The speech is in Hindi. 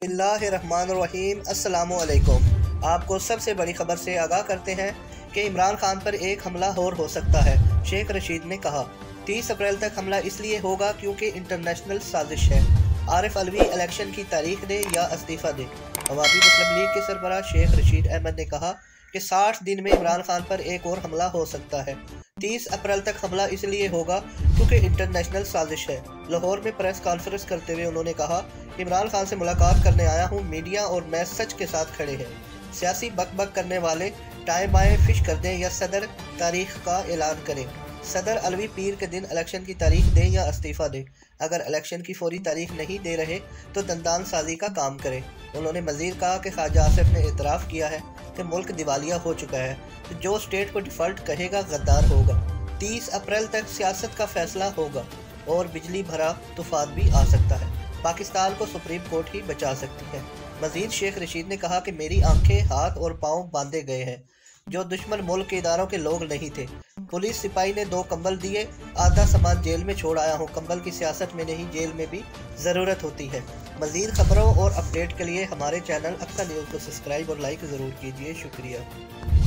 बिस्मिल्लाहिर्रहमानिर्रहीम। अस्सलामुअलैकुम। आपको सबसे बड़ी खबर से आगाह करते हैं कि इमरान खान पर एक हमला और हो सकता है। शेख रशीद ने कहा 30 अप्रैल तक हमला इसलिए होगा क्योंकि इंटरनेशनल साजिश है। आरिफ अलवी इलेक्शन की तारीख दे या इस्तीफ़ा दे। अवामी मुस्लिम लीग के सरबराह शेख रशीद अहमद ने कहा कि 60 दिन में इमरान खान पर एक और हमला हो सकता है। 30 अप्रैल तक हमला इसलिए होगा क्योंकि इंटरनेशनल साजिश है। लाहौर में प्रेस कॉन्फ्रेंस करते हुए उन्होंने कहा, इमरान खान से मुलाकात करने आया हूँ, मीडिया और मैं सच के साथ खड़े हैं। सियासी बक करने वाले टाइम आए फिश कर दें या सदर तारीख का ऐलान करें। सदर अलवी पीर के दिन इलेक्शन की तारीख दें या इस्तीफ़ा दें। अगर इलेक्शन की फौरी तारीख नहीं दे रहे तो दंदान साजी का काम करें। उन्होंने मज़ीद कहा कि ख्वाजा आसिफ ने एतराफ़ किया है कि मुल्क दिवालिया हो चुका है, तो जो स्टेट को डिफ़ॉल्ट कहेगा गद्दार होगा। 30 अप्रैल तक सियासत का फैसला होगा और बिजली भरा तूफान भी आ सकता है। पाकिस्तान को सुप्रीम कोर्ट ही बचा सकती है। मज़ीद शेख रशीद ने कहा कि मेरी आंखें, हाथ और पाँव बांधे गए हैं जो दुश्मन मुल्क के इदारों के लोग नहीं थे। पुलिस सिपाही ने 2 कंबल दिए, आधा सामान जेल में छोड़ आया हूँ। कंबल की सियासत में नहीं, जेल में भी ज़रूरत होती है। मज़ीद खबरों और अपडेट के लिए हमारे चैनल अक्सा न्यूज़ को सब्सक्राइब और लाइक ज़रूर कीजिए। शुक्रिया।